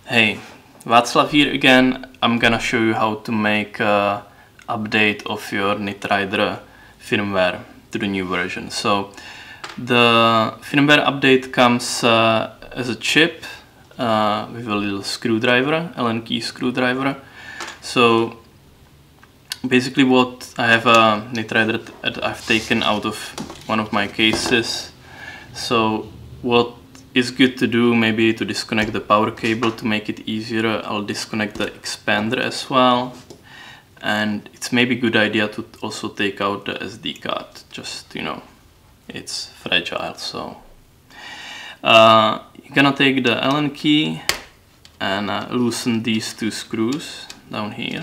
Hey, Václav here again. I'm gonna show you how to make an update of your NitRider firmware to the new version. So the firmware update comes as a chip with a little screwdriver, Allen key screwdriver. So basically what I have a NitRider that I've taken out of one of my cases. So what is good to do, maybe to disconnect the power cable to make it easier. I'll disconnect the expander as well. And it's maybe a good idea to also take out the SD card, just, you know, it's fragile. So you're gonna take the Allen key and loosen these two screws down here.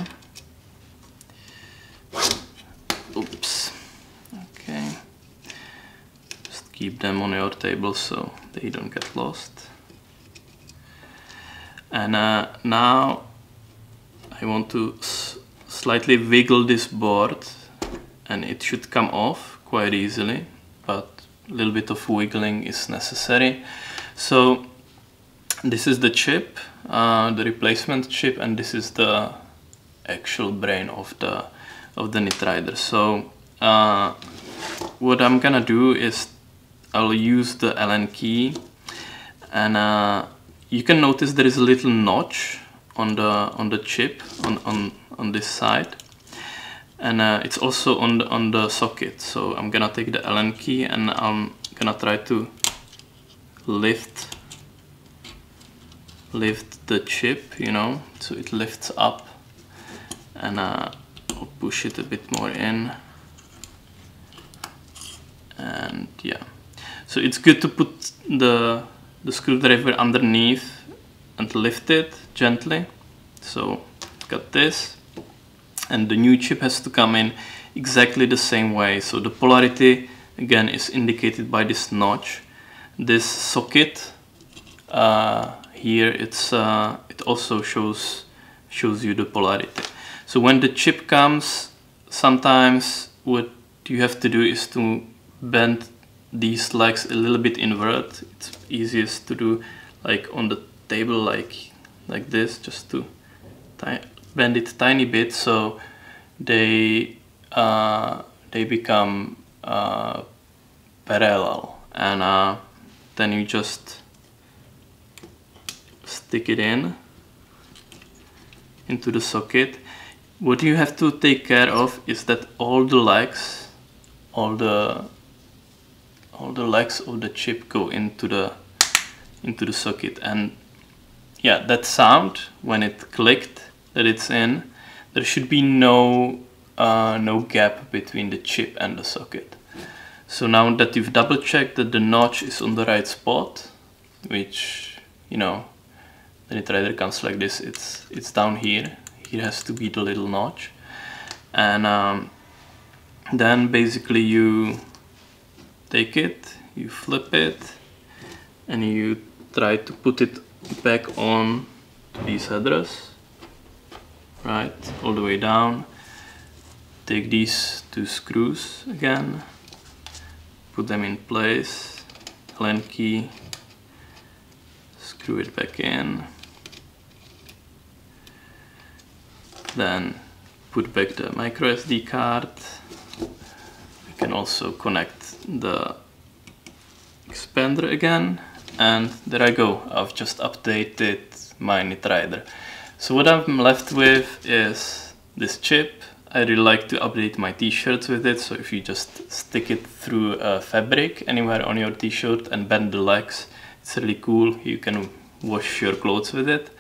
Oops. Okay. Just keep them on your table so they don't get lost. And now I want to slightly wiggle this board, and it should come off quite easily, but a little bit of wiggling is necessary. So this is the chip, the replacement chip, and this is the actual brain of the NitRider. So what I'm gonna do is I'll use the Allen key, and you can notice there is a little notch on the chip on this side, and it's also on the socket. So I'm gonna take the Allen key and I'm gonna try to lift the chip, you know, so it lifts up, and I'll push it a bit more in, and yeah. So it's good to put the screwdriver underneath and lift it gently. So got this, and the new chip has to come in exactly the same way. So the polarity again is indicated by this notch. This socket here, it also shows you the polarity. So when the chip comes, sometimes what you have to do is to bend these legs a little bit inward. It's easiest to do like on the table, like this, just to bend it tiny bit so they become parallel, and then you just stick it into the socket. What you have to take care of is that all the legs of the chip go into the socket, and yeah, that sound when it clicked that it's in, there should be no gap between the chip and the socket. So now that you've double checked that the notch is on the right spot, which, you know, the NitRider comes like this, it's down here. Here has to be the little notch, and then basically you take it, you flip it, and you try to put it back on these headers, right, all the way down. Take these two screws again, put them in place, Allen key, screw it back in, then put back the micro SD card. You can also connect the expander again, and there I go. I've just updated my NitRider. So what I'm left with is this chip. I really like to update my t-shirts with it, so if you just stick it through a fabric anywhere on your t-shirt and bend the legs, it's really cool. You can wash your clothes with it.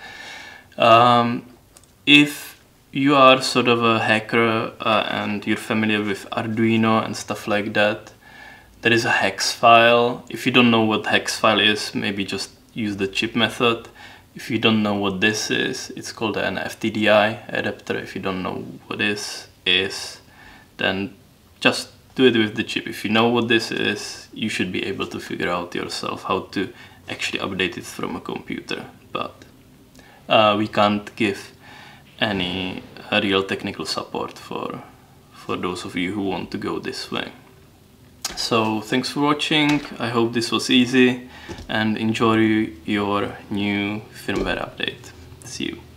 If you are sort of a hacker and you're familiar with Arduino and stuff like that, there is a hex file. If you don't know what hex file is, maybe just use the chip method. If you don't know what this is, it's called an FTDI adapter. If you don't know what this is, then just do it with the chip. If you know what this is, you should be able to figure out yourself how to actually update it from a computer. But we can't give any real technical support for those of you who want to go this way. So thanks for watching, I hope this was easy, and enjoy your new firmware update. See you.